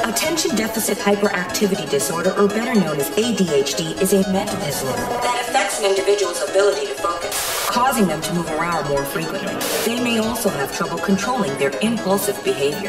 Attention Deficit Hyperactivity Disorder, or better known as ADHD, is a mental disorder that affects an individual's ability to focus, causing them to move around more frequently. They may also have trouble controlling their impulsive behaviors.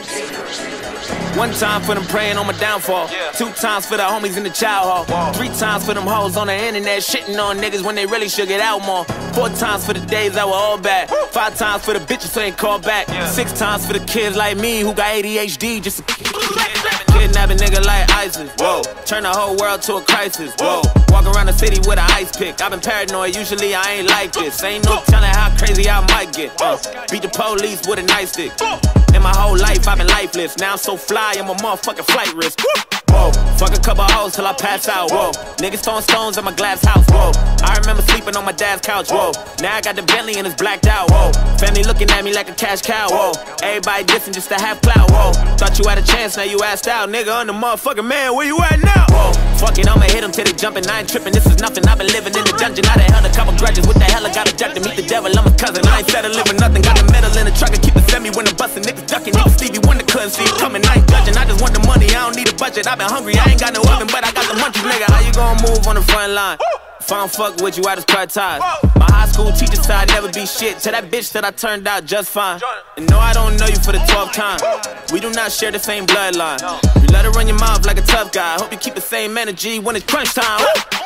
One time for them praying on my downfall. 2 times for the homies in the child hall. 3 times for them hoes on the internet shitting on niggas when they really should get out more. 4 times for the days that were all bad. 5 times for the bitches who ain't called back. 6 times for the kids like me who got ADHD just kidnap a nigga like ISIS. Whoa, turn the whole world to a crisis. Whoa, walk around the city with an ice pick. I've been paranoid, usually I ain't like this. Ain't no telling how crazy I might get. Beat the police with a nightstick. In my whole life, I've been lifeless. Now I'm so fly, I'm a motherfucking flight risk. Whoa, fuck a couple hoes till I pass out. Whoa, niggas throwing stones at my glass house. Whoa, I remember sleeping on my dad's couch. Whoa, now I got the Bentley and it's blacked out. Whoa, family looking at me like a cash cow. Whoa, everybody dissing just to have clout. Whoa, thought you had a chance, now you asked out. Nigga, I'm the motherfucking man, where you at now? Whoa, fuck it, I'ma hit them till they jumping. I ain't tripping, this is nothing. I've been living in the dungeon. I done held a couple grudges. What the hell I got ejected? Meet the devil, I'm a cousin. I ain't settling with nothing. Got a medal in the truck and keep it semi when I'm busting. Niggas ducking, niggas Stevie Wonder couldn't see it coming. I ain't judging, I just want the money, I don't need a budget. I've been hungry, I ain't got no oven, but I got the munchies, nigga. How you gonna move on the front line? If I don't fuck with you, I just cut ties. My high school teacher said I'd never be shit. To that bitch that I turned out just fine. And no, I don't know you for the 12th time. We do not share the same bloodline. You let her run your mouth like a tough guy. Hope you keep the same energy when it's crunch time.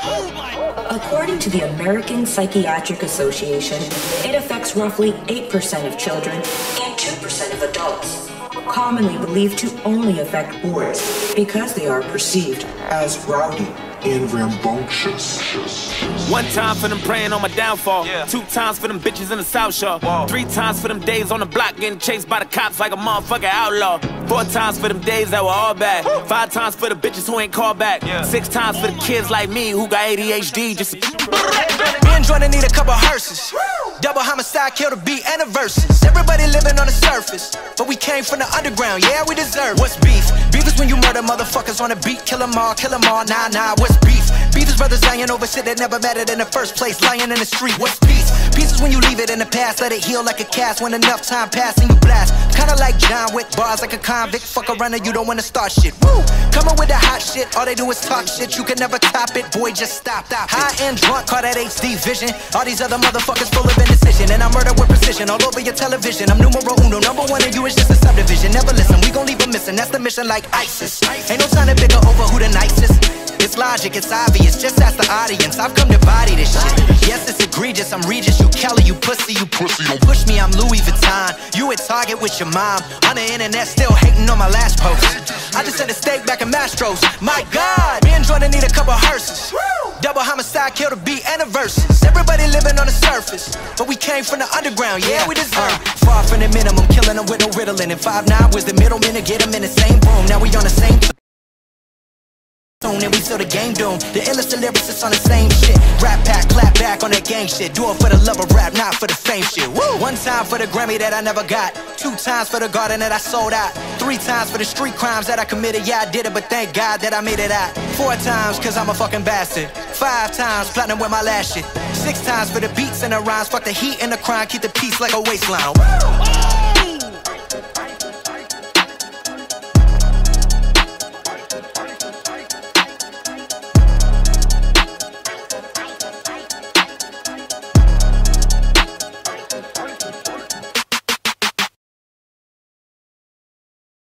According to the American Psychiatric Association, it affects roughly 8% of children and 2% of adults. Commonly believed to only affect boys because they are perceived as rowdy and rambunctious. 1 time for them praying on my downfall. 2 times for them bitches in the South Shore. 3 times for them days on the block getting chased by the cops like a motherfucking outlaw. 4 times for them days that were all bad. 5 times for the bitches who ain't called back. 6 times for the kids like me who got ADHD just Me and Joyner need a couple hearses. Double homicide, kill the beat and the verses. Everybody living on the surface, but we came from the underground, yeah, we deserve. What's beef? Beef is when you murder motherfuckers on the beat. Kill them all, nah, what's beef? Beef is brothers dying over shit that never mattered in the first place. Lying in the street, what's peace? Peace is when you leave it in the past, let it heal like a cast. When enough time pass and you blast. Kinda like John Wick, bars like a convict. Fuck around and you don't wanna start shit. Woo! Coming with the hot shit, all they do is talk shit. You can never top it, boy, just stop. High and drunk, call that HD vision. All these other motherfuckers full of indecision. And I murder with precision all over your television. I'm numero uno, number 1 and you is just a subdivision. Never listen, we gon' leave them missing. That's the mission like ISIS. Ain't no time to bicker over who the nicest. It's logic, it's obvious, just ask the audience. I've come to body this shit. Yes, it's egregious, I'm Regis, you Kelly, you pussy. Don't push me, I'm Louis Vuitton. You at Target with your mom. On the internet, still hating on my last post. I just had a steak back in Mastro's. My God, me and Joyner need a couple hearses. Double homicide, kill the beat and the verses. Everybody living on the surface, but we came from the underground, yeah, we deserve. Far from the minimum, killing them with no riddling. And 5'9" was the middleman to get them in the same room. Now we on the same and we still the game doomed. The illest lyricists on the same shit. Rap pack, clap back on that gang shit. Do it for the love of rap, not for the fame shit. Woo! 1 time for the Grammy that I never got. 2 times for the garden that I sold out. 3 times for the street crimes that I committed. Yeah, I did it, but thank God that I made it out. 4 times, cause I'm a fucking bastard. 5 times, platinum with my last shit. 6 times for the beats and the rhymes. Fuck the heat and the crime, keep the peace like a waistline. Woo!